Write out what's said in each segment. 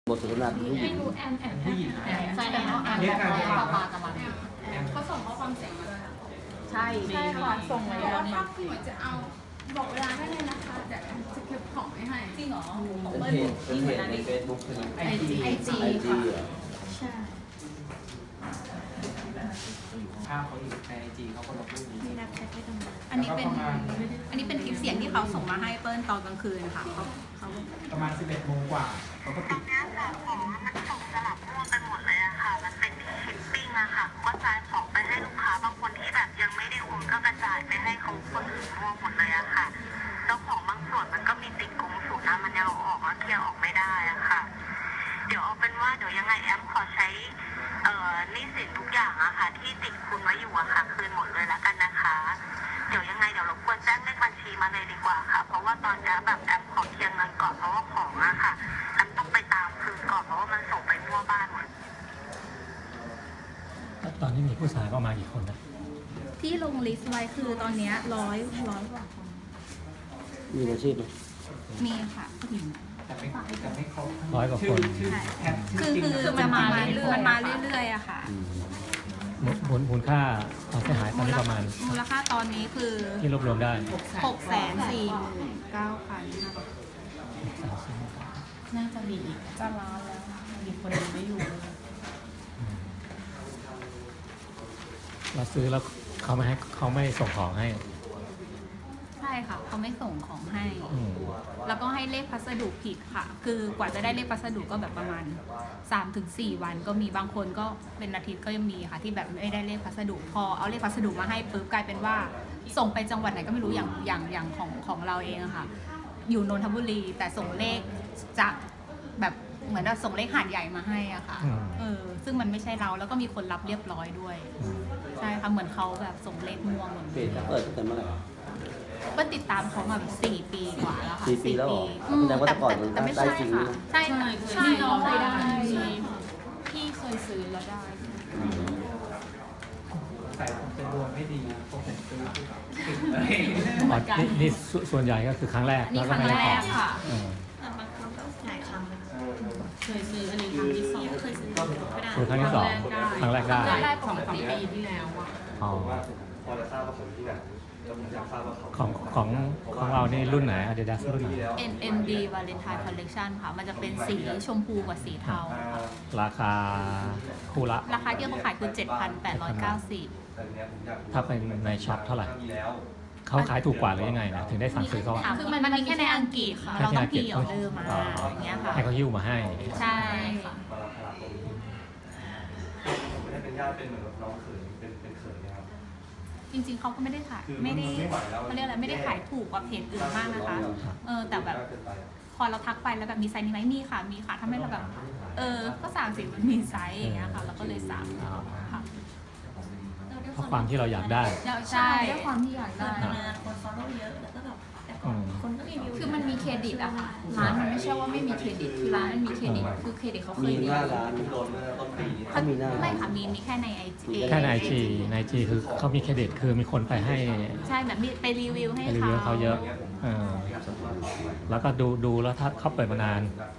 บทสนทนาผู้หญิงผู้หญิงใช่แล้วแอมแบบปลากระมันเขาส่งข้อความเสียงมาด้วยใช่ค่ะส่งมาแล้วถ้าพี่หมวยจะเอาบอกเวลาได้เลยนะคะเดี๋ยวแอมจะเก็บของไว้ให้จริงเหรอเป็นเพจในเฟซบุ๊กใช่ไหมไอจีค่ะใช่ภาพเขาอยู่ในไอจีเขาคนละรูปนี้รับแชทได้ตรงนั้นอันนี้เป็นคลิปเสียงที่เขาส่งมาให้เปิ้ลตอนกลางคืนค่ะเขาประมาณ 11 โมงกว่าเขาก็ติดของมันส่งสลับมั่วไปหมดเลยอะค่ะมันเป็นที่ชิปปิ้งอะค่ะกระจายของไปให้ลูกค้าบางคนที่แบบยังไม่ได้โอนก็กระจายไปให้เขาคนอื่นมั่วหมดเลยอะค่ะแล้วของบางส่วนมันก็มีติดกงสุลนะมันยังเอาออกแล้วเคลียร์ออกไม่ได้อะค่ะเดี๋ยวเอาเป็นว่าเดี๋ยวยังไงแอมขอใช้หนี้สินทุกอย่างอะค่ะที่ติดคุณไว้อยู่อะค่ะคืนหมดเลยแล้วกันนะคะเดี๋ยวยังไงเดี๋ยวรบกวนแจ้งเลขบัญชีมาเลยดีกว่าค่ะเพราะว่าตอนนี้แบบแอมขอเคลียร์เงินก่อนเพราะว่าของอะค่ะแอมต้องไปตามคืนก่อนเพราะว่ามันส่งไปทั่วบ้านหมดตอนนี้มีผู้ชายประมาณกี่คนนะที่ลงลิสต์ไว้คือตอนนี้ร้อยกว่าคนมีอาชีพไหมมีค่ะแต่ไม่ครบ 100 กว่าคนคือมันมาเรื่อยๆอะค่ะมูลค่าความเสียหายตอนนี้ประมาณมูลค่าตอนนี้คือที่รวบรวมได้ 649,000 น่าจะมีอีกจะล้านแล้วมีคนยังไม่อยู่เราซื้อแล้วเขาไม่ส่งของให้ใช่ค่ะเขาไม่ส่งของให้แล้วก็ให้เลขพัสดุผิดค่ะคือกว่าจะได้เลขพัสดุก็แบบประมาณ 3-4 วันก็มีบางคนก็เป็นอาทิตย์ก็ยังมีค่ะที่แบบไม่ได้เลขพัสดุพอเอาเลขพัสดุมาให้ปุ๊บกลายเป็นว่าส่งไปจังหวัดไหนก็ไม่รู้อย่างของเราเองอะค่ะอยู่นนทบุรีแต่ส่งเลขจากแบบเหมือนส่งเลขหาดใหญ่มาให้อะค่ะซึ่งมันไม่ใช่เราแล้วก็มีคนรับเรียบร้อยด้วยใช่ค่ะเหมือนเขาแบบส่งเลขม่วงเหมือนเพจเปิดตั้งแต่เมื่อไหร่ก็ติดตามเขามาแบบ4 ปีกว่าแล้วค่ะ 4 ปีแล้วแต่ไม่ใช่ค่ะใช่เราเคยได้พี่เคยซื้อแล้วได้แต่ผมจะดวงไม่ดีเพราะผมซื้อติดเลยนี่ส่วนใหญ่ก็คือครั้งแรกแล้วก็ไม่ได้ของค่ะบางครั้งก็หลายครั้งเลยเคยซื้ออันนี้ครั้งที่2เคยซื้อครั้งที่2ครั้งแรกได้ 2-3 ปีที่แล้วอะพอจะทราบว่าคนที่แบบอยากทราบว่าของเรานี่รุ่นไหน Adidas รุ่นไหน NMD Valentine Collection ค่ะมันจะเป็นสีชมพูกับสีเทาราคาคู่ละราคาที่เขาขายคือ 7,890 ถ้าเป็นในช็อปเท่าไหร่เขาขายถูกกว่าหรือยังไงนะถึงได้สั่งซื้อเขาคือมันมีแค่ในอังกฤษค่ะเราต้องพีออเดอร์มาอย่างเงี้ยค่ะให้เขาหิ้วมาให้ใช่ค่ะไม่ได้เป็นญาติเป็นเหมือนน้องเขยเป็นเขยนะครับจริงๆเขาก็ไม่ได้ขายไม่ได้เขาเรียกอะไรไม่ได้ขายถูกกว่าเพจอื่นมากนะคะแต่แบบพอเราทักไปแล้วแบบมีไซส์นี้ไหมมีค่ะทำให้เราแบบก็สั่งสิมันมีไซส์อย่างเงี้ยค่ะเราก็เลยสั่งค่ะเพราะความที่เราอยากได้ใช่ด้วยความที่อยากได้คนฟอลโล่เยอะแล้วก็แบบแต่คนก็รีวิวคือมันมีเครดิตอะค่ะร้านมันไม่ใช่ว่าไม่มีเครดิตที่ร้านมันมีเครดิตคือเครดิตเขาเคยมีหน้าร้านโดนต้นปีนี้เขามีหน้าไม่ค่ะมีแค่ใน IG แค่ใน IG คือเขามีเครดิตคือมีคนไปให้ใช่แบบไปรีวิวให้เขาเยอะแล้วก็ดูแล้วถ้าเขาเปิดมานาน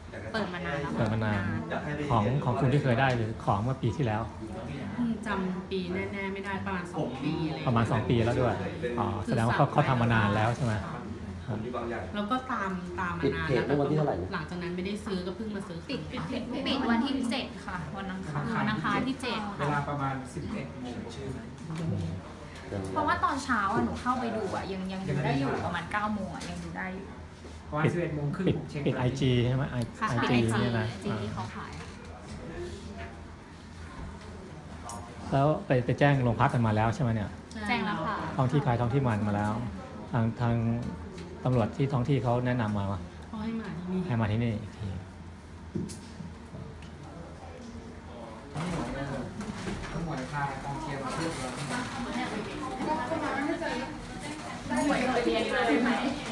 ของคุณที่เคยได้หรือของเมื่อปีที่แล้วจำปีแน่ๆไม่ได้ประมาณ2 ปีประมาณ2 ปีแล้วด้วยแสดงว่าเขาทำมานานแล้วใช่ไหมแล้วก็ตามมานานแล้วหลังจากนั้นไม่ได้ซื้อก็เพิ่งมาซื้อปิดวันที่7ค่ะวันอังคารที่7 เวลาประมาณ 11 โมงชื่อเพราะว่าตอนเช้าหนูเข้าไปดูยังอยู่ได้อยู่ประมาณ9 โมงยังอยู่ได้อยู่ประมาณ 11 โมงครึ่งปิด IG ใช่ไหม IG นี่นะที่เขาขายแล้วไปแจ้งโรงพักกันมาแล้วใช่ไหมเนี่ยแจ้งแล้วค่ะท้องที่ใครท้องที่มันมาแล้วทางตำรวจที่ท้องที่เขาแนะนำมาว่าให้มาที่นี่อีกทีต้องหวยพากองเชียร์มาเพื่อเราหวยเรียนมาได้ไหม